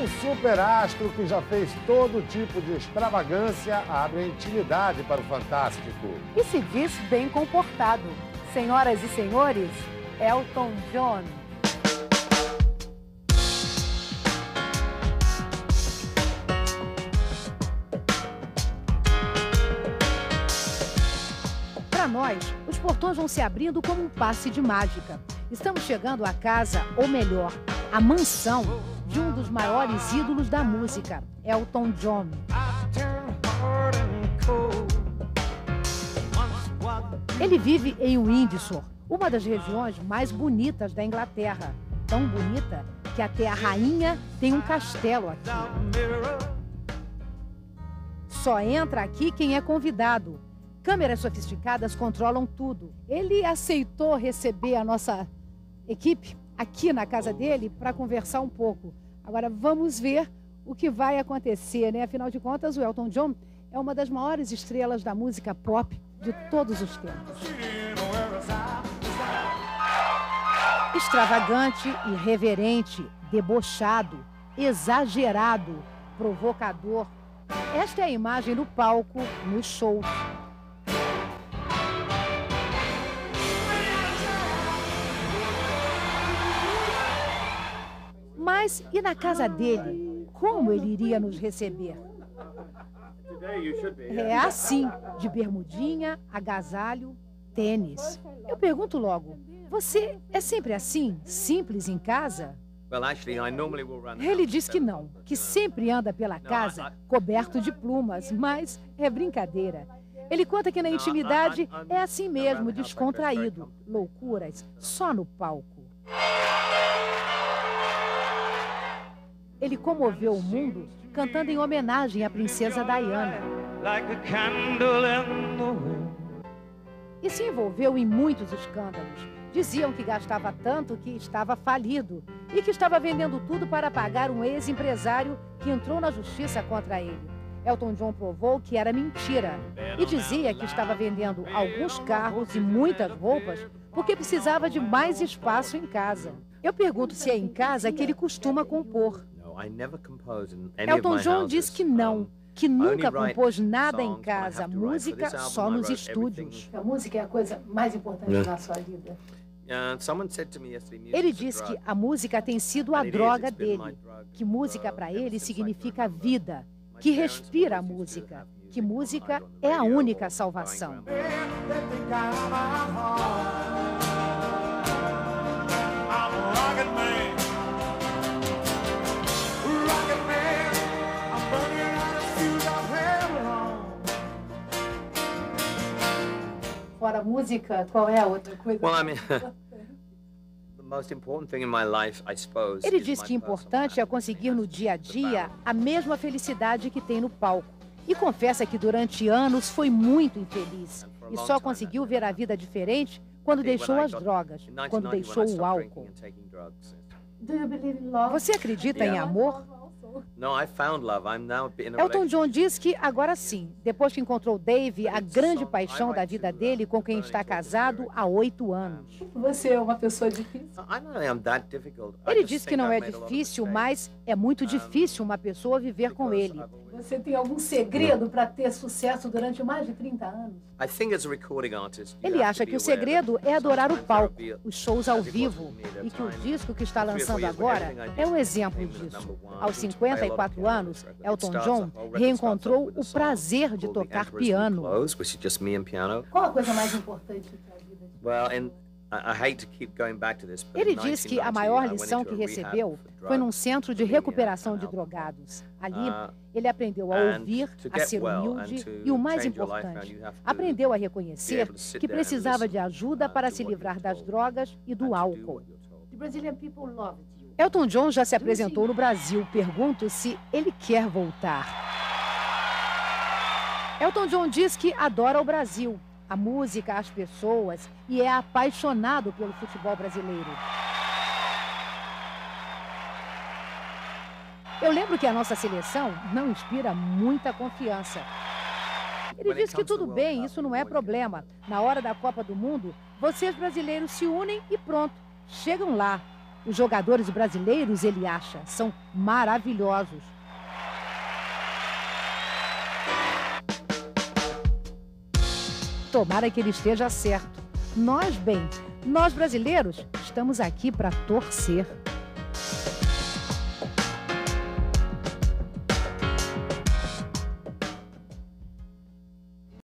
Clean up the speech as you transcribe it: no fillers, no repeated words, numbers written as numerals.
superastro que já fez todo tipo de extravagância abre a intimidade para o Fantástico. E se diz bem comportado. Senhoras e senhores, Elton John. Para nós, os portões vão se abrindo como um passe de mágica. Estamos chegando à casa, ou melhor, à mansão de um dos maiores ídolos da música, Elton John. Ele vive em Windsor, uma das regiões mais bonitas da Inglaterra. Tão bonita que até a rainha tem um castelo aqui. Só entra aqui quem é convidado. Câmeras sofisticadas controlam tudo. Ele aceitou receber a nossa equipe aqui na casa dele para conversar um pouco. Agora vamos ver o que vai acontecer, né? Afinal de contas, o Elton John é uma das maiores estrelas da música pop de todos os tempos. Extravagante, irreverente, debochado, exagerado, provocador. Esta é a imagem do palco nos shows. Mas e na casa dele? Como ele iria nos receber? É assim, de bermudinha, agasalho, tênis. Eu pergunto logo, você é sempre assim, simples em casa? Ele diz que não, que sempre anda pela casa coberto de plumas, mas é brincadeira. Ele conta que na intimidade é assim mesmo, descontraído, loucuras só no palco. Ele comoveu o mundo cantando em homenagem à princesa Diana. E se envolveu em muitos escândalos. Diziam que gastava tanto que estava falido e que estava vendendo tudo para pagar um ex-empresário que entrou na justiça contra ele. Elton John provou que era mentira e dizia que estava vendendo alguns carros e muitas roupas porque precisava de mais espaço em casa. Eu pergunto se é em casa que ele costuma compor. Elton John diz que não, que nunca compôs nada em casa, música só nos estúdios. A música é a coisa mais importante na sua vida. Ele diz que a música tem sido a droga dele, que música para ele significa vida, que respira a música, que música é a única salvação. Fora a música, qual é a outra coisa? Ele diz que importante é conseguir no dia a dia a mesma felicidade que tem no palco. E confessa que durante anos foi muito infeliz e só conseguiu ver a vida diferente quando deixou as drogas, quando deixou o álcool. Você acredita em amor? Elton John diz que agora sim, depois que encontrou Dave, a grande paixão da vida dele, com quem está casado há 8 anos. Você é uma pessoa difícil? Ele diz que não é difícil, mas é muito difícil uma pessoa viver com ele. Você tem algum segredo para ter sucesso durante mais de 30 anos? Ele acha que o segredo é adorar o palco, os shows ao vivo, e que o disco que está lançando agora é um exemplo disso. Aos 54 anos, Elton John reencontrou o prazer de tocar piano. Qual a coisa mais importante para a vida? Ele diz que a maior lição que recebeu foi num centro de recuperação de drogados. Ali, ele aprendeu a ouvir, a ser humilde e, o mais importante, aprendeu a reconhecer que precisava de ajuda para se livrar das drogas e do álcool. Elton John já se apresentou no Brasil. Pergunto se ele quer voltar. Elton John diz que adora o Brasil, a música, as pessoas, e é apaixonado pelo futebol brasileiro. Eu lembro que a nossa seleção não inspira muita confiança. Ele diz que tudo bem, isso não é problema. Na hora da Copa do Mundo, vocês brasileiros se unem e pronto, chegam lá. Os jogadores brasileiros, ele acha, são maravilhosos. Tomara que ele esteja certo. Nós brasileiros, estamos aqui para torcer.